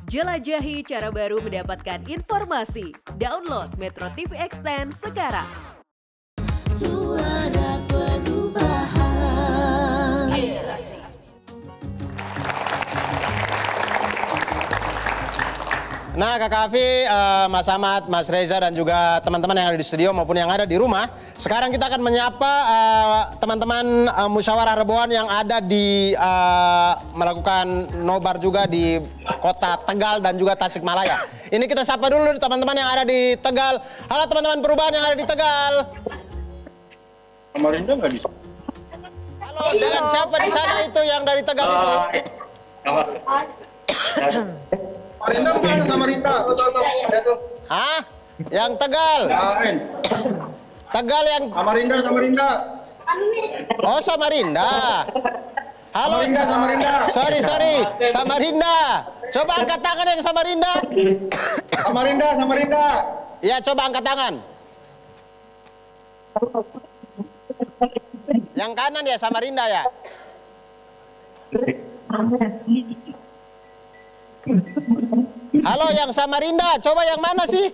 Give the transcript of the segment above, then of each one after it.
Jelajahi cara baru mendapatkan informasi. Download Metro TV Extend sekarang. Suara perubahan. Nah, Kak Kavi, Mas Ahmad, Mas Reza, dan juga teman-teman yang ada di studio maupun yang ada di rumah. Sekarang kita akan menyapa teman-teman musyawarah Reboan yang ada di melakukan nobar juga di kota Tegal dan juga Tasikmalaya. Ini kita sapa dulu teman-teman yang ada di Tegal. Halo teman-teman perubahan yang ada di Tegal. Samarinda nggak di? Halo, dengan siapa di sana itu yang dari Tegal itu? Samarinda bukan Samarinda. Ada tuh. Hah? Yang Tegal? Lain. Tegal yang... Samarinda. Oh, Samarinda. Halo, Samarinda. Sorry. Samarinda. Coba angkat tangan yang Samarinda. Samarinda. Ya, coba angkat tangan. Yang kanan ya, Samarinda ya. Halo, yang Samarinda. Coba yang mana sih?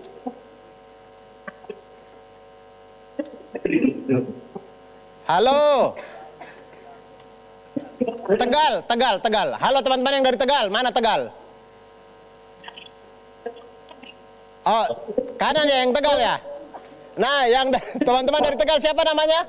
Halo. Tegal. Halo teman-teman yang dari Tegal. Mana Tegal? Oh, kanan ya yang Tegal ya? Nah, yang teman-teman dari Tegal siapa namanya?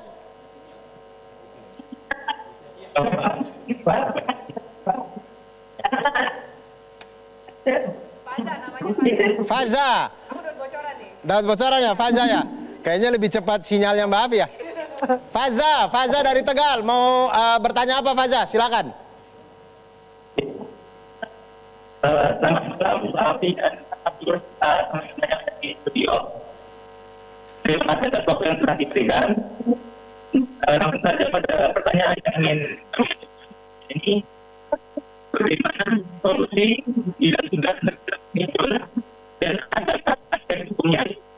Faza namanya Faza. Aku dapat bocoran nih. Dapat bocoran ya, Faza ya? Kayaknya lebih cepat sinyalnya Mbak Afi ya. Faza dari Tegal. Mau bertanya apa Faza? Silakan. Selamat malam, Mbak Afi dan Abdul di studio. Terima kasih atas waktu yang telah diberikan. Langsung saja pada pertanyaan yang ingin ini, bagaimana solusi bila sudah muncul dan ada aspek hukumnya?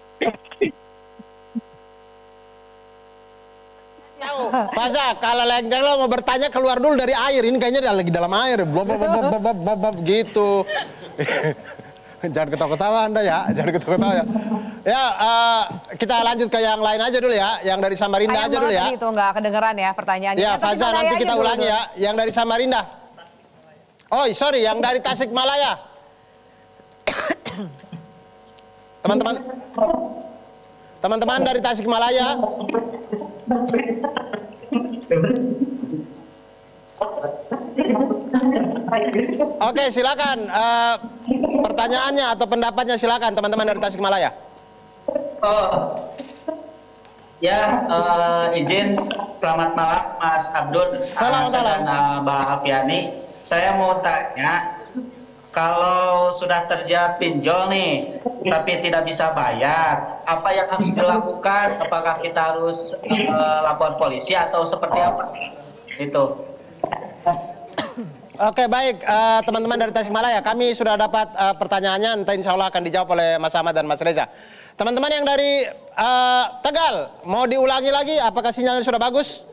Faza, kalau lo mau bertanya keluar dulu dari air. Ini kayaknya lagi dalam air. Blob gitu. Jangan ketawa-ketawa Anda ya. Ya, kita lanjut ke yang lain aja dulu ya. Yang dari Samarinda aja dulu ya. Itu nggak kedengeran ya pertanyaannya. Ya, Faza nanti kita ulangi ya. Yang dari Samarinda. Oh, sorry, yang dari Tasikmalaya. Teman-teman dari Tasikmalaya. Oke, silakan. Pertanyaannya atau pendapatnya silakan teman-teman dari Tasikmalaya. Izin selamat malam Mas Abdul Selamat malam. dan Mbak Alfiani. Saya mau tanya, kalau sudah terjadi pinjol nih, tapi tidak bisa bayar, apa yang harus dilakukan? Apakah kita harus lapor polisi atau seperti apa? Itu. Oke, baik teman-teman dari Tasikmalaya, kami sudah dapat pertanyaannya, nanti insya Allah akan dijawab oleh Mas Ahmad dan Mas Reza. Teman-teman yang dari Tegal, mau diulangi lagi, apakah sinyalnya sudah bagus?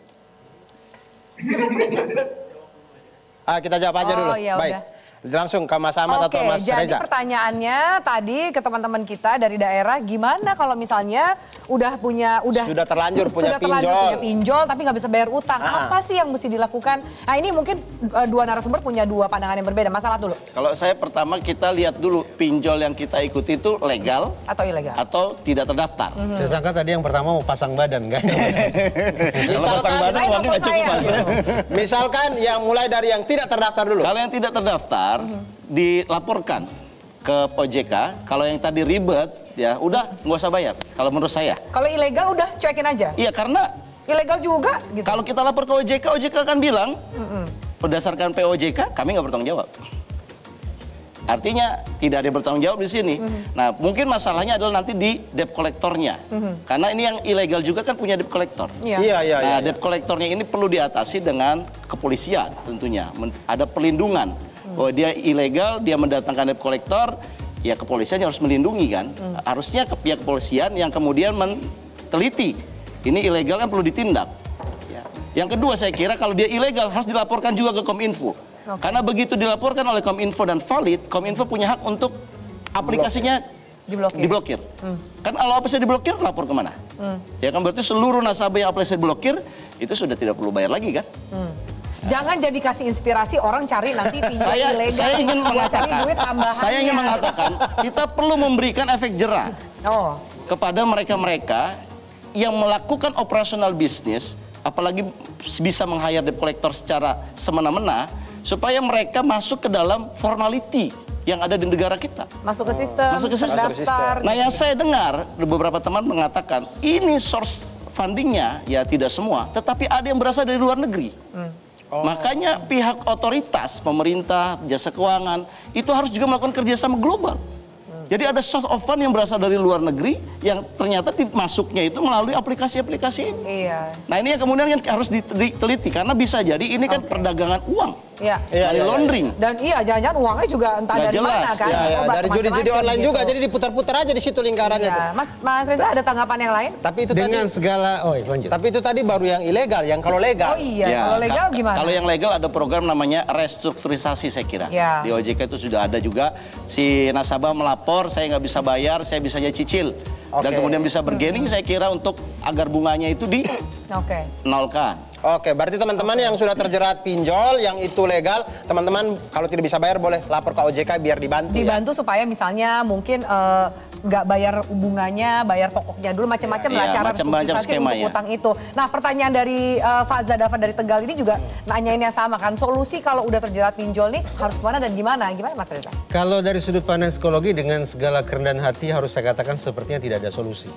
Kita jawab aja dulu. Ya baik. udah. Langsung ke Mas Ahmad atau Mas Reza. Jadi pertanyaannya tadi ke teman-teman kita dari daerah, gimana kalau misalnya sudah terlanjur punya pinjol tapi nggak bisa bayar utang, apa sih yang mesti dilakukan? Nah, ini mungkin dua narasumber punya dua pandangan yang berbeda. Mas Ahmad dulu. Kalau saya pertama kita lihat dulu pinjol yang kita ikuti itu legal atau ilegal atau tidak terdaftar. Saya sangka tadi yang pertama mau pasang badan kan? Kalau pasang badan uangnya nggak cukup Mas. Misalkan yang mulai dari yang tidak terdaftar dulu. Kalau yang tidak terdaftar dilaporkan ke OJK. Kalau yang tadi ribet ya udah nggak usah bayar. Kalau menurut saya. Kalau ilegal udah cuekin aja. Iya, karena ilegal juga gitu. Kalau kita lapor ke OJK, OJK akan bilang berdasarkan POJK kami nggak bertanggung jawab. Artinya tidak ada yang bertanggung jawab di sini. Nah, mungkin masalahnya adalah nanti di debt kolektornya. Karena ini yang ilegal juga kan punya debt kolektor. Iya. Debt kolektornya ini perlu diatasi dengan kepolisian tentunya. Ada perlindungan. Bahwa dia ilegal, dia mendatangkan debt kolektor, ya kepolisian harus melindungi kan. Harusnya ke pihak kepolisian yang kemudian meneliti. Ini ilegal yang perlu ditindak. Ya. Yang kedua saya kira kalau dia ilegal harus dilaporkan juga ke Kominfo. Karena begitu dilaporkan oleh Kominfo dan valid, Kominfo punya hak untuk aplikasinya diblokir. Kan kalau aplikasi diblokir, lapor kemana? Ya kan berarti seluruh nasabah yang aplikasi diblokir itu sudah tidak perlu bayar lagi kan? Jangan jadi kasih inspirasi orang cari nanti pinjam ilegal. Saya ingin cari duit tambahannya. Saya ingin mengatakan kita perlu memberikan efek jerah kepada mereka-mereka yang melakukan operasional bisnis, apalagi bisa meng-hire debt collector secara semena-mena, supaya mereka masuk ke dalam formality yang ada di negara kita. Masuk ke sistem, daftar. Nah, yang saya dengar beberapa teman mengatakan ini source fundingnya ya tidak semua, tetapi ada yang berasal dari luar negeri. Makanya pihak otoritas, pemerintah, jasa keuangan itu harus juga melakukan kerjasama global. Jadi ada source of fund yang berasal dari luar negeri yang ternyata masuknya itu melalui aplikasi-aplikasi ini. Iya. Nah ini yang kemudian harus diteliti karena bisa jadi ini kan perdagangan uang. Dari laundering. Dan jangan-jangan uangnya juga entah dari mana kan. Dari judi-judi online juga, jadi diputar-putar aja di situ lingkarannya tuh. Mas Reza ada tanggapan yang lain? Tapi itu dengan tadi, segala, lanjut. Tapi itu tadi baru yang ilegal, yang kalau legal. Oh iya, kalau legal gimana? Kalau yang legal ada program namanya restrukturisasi saya kira. Di OJK itu sudah ada juga, si nasabah melapor, saya nggak bisa bayar, saya bisanya cicil. Dan kemudian bisa bergening saya kira untuk agar bunganya itu di nolkan. Oke, berarti teman-teman yang sudah terjerat pinjol, yang itu legal, teman-teman kalau tidak bisa bayar boleh lapor ke OJK biar dibantu. Dibantu supaya misalnya mungkin nggak bayar bunganya, bayar pokoknya dulu, macam-macam lah cara restrukturisasi untuk utang itu. Nah, pertanyaan dari Fazza Dava dari Tegal ini juga nanyain yang sama kan, solusi kalau udah terjerat pinjol nih harus kemana dan gimana? Gimana Mas Reza? Kalau dari sudut pandang psikologi dengan segala kerendahan hati harus saya katakan sepertinya tidak ada solusi.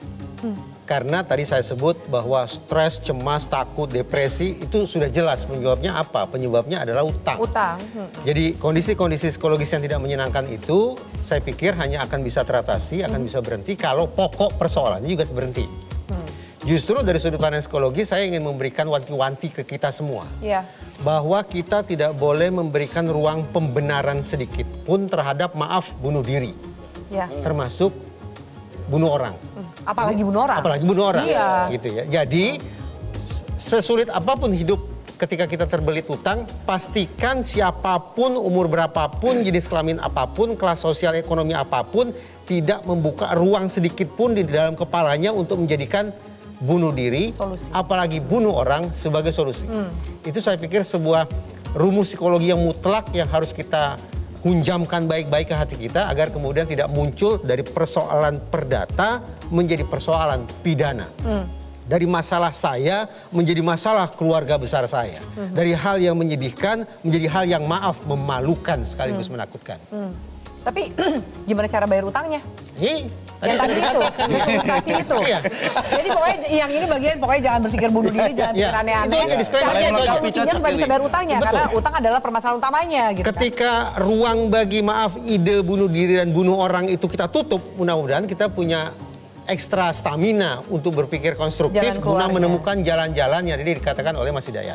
Karena tadi saya sebut bahwa stres, cemas, takut, depresi itu sudah jelas penyebabnya apa? Penyebabnya adalah utang. Jadi kondisi-kondisi psikologis yang tidak menyenangkan itu saya pikir hanya akan bisa teratasi, akan bisa berhenti kalau pokok persoalannya juga berhenti. Justru dari sudut pandang psikologi saya ingin memberikan wanti-wanti ke kita semua. Bahwa kita tidak boleh memberikan ruang pembenaran sedikit pun terhadap bunuh diri. Termasuk bunuh orang. Apalagi bunuh orang. Apalagi bunuh orang. Gitu ya. Jadi sesulit apapun hidup ketika kita terbelit utang, pastikan siapapun, umur berapapun, jenis kelamin apapun, kelas sosial ekonomi apapun, tidak membuka ruang sedikit pun di dalam kepalanya untuk menjadikan bunuh diri, apalagi bunuh orang sebagai solusi. Itu saya pikir sebuah rumus psikologi yang mutlak yang harus kita hunjamkan baik-baik ke hati kita agar kemudian tidak muncul dari persoalan perdata menjadi persoalan pidana. Dari masalah saya menjadi masalah keluarga besar saya. Dari hal yang menyedihkan menjadi hal yang memalukan sekaligus menakutkan. Tapi gimana cara bayar utangnya? Yang tadi itu, restrukturisasi itu. Jadi pokoknya yang ini bagian pokoknya jangan berpikir bunuh diri, jangan pikir aneh-aneh. Cari solusinya supaya bisa bayar utangnya, karena utang adalah permasalahan utamanya. Gitu ketika ruang bagi ide bunuh diri dan bunuh orang itu kita tutup, mudah-mudahan kita punya ekstra stamina untuk berpikir konstruktif guna menemukan jalan-jalan yang tadi dikatakan oleh Mas Hidayat.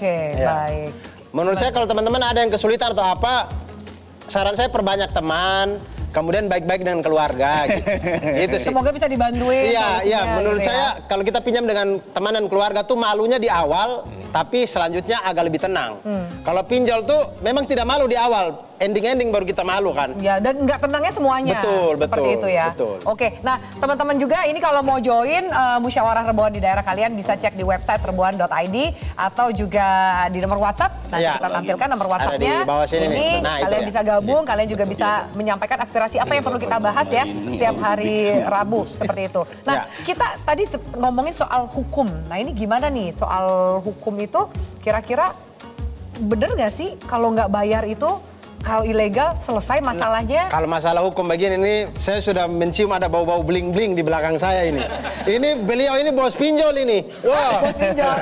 Baik. Menurut saya kalau teman-teman ada yang kesulitan atau apa, saran saya perbanyak teman, kemudian baik-baik dengan keluarga gitu sih. Semoga bisa dibantuin. Iya, menurut saya kalau kita pinjam dengan teman dan keluarga tuh malunya di awal, tapi selanjutnya agak lebih tenang. Kalau pinjol tuh memang tidak malu di awal, ending-ending baru kita malu kan. Ya, dan nggak tenangnya semuanya. Seperti itu ya. Oke, nah teman-teman juga ini kalau mau join musyawarah Reboan di daerah kalian bisa cek di website reboan.id atau juga di nomor WhatsApp. Nanti kita tampilkan nomor WhatsApp-nya. Ini kalian bisa gabung, kalian juga bisa menyampaikan aspirasi apa yang perlu kita bahas ya setiap hari Rabu seperti itu. Nah, kita tadi ngomongin soal hukum. Nah, ini gimana nih soal hukum itu kira-kira bener nggak sih kalau nggak bayar itu kalau ilegal selesai masalahnya? Kalau masalah hukum begini ini saya sudah mencium ada bau-bau bling-bling di belakang saya ini. Ini beliau ini bos pinjol ini. Wah. Bos pinjol.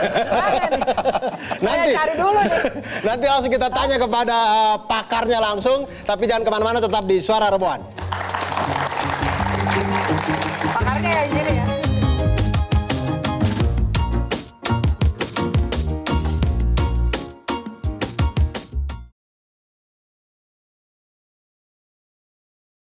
Nanti cari dulu nih. Nanti langsung kita tanya kepada pakarnya langsung. Tapi jangan kemana-mana, tetap di Suara Reboan.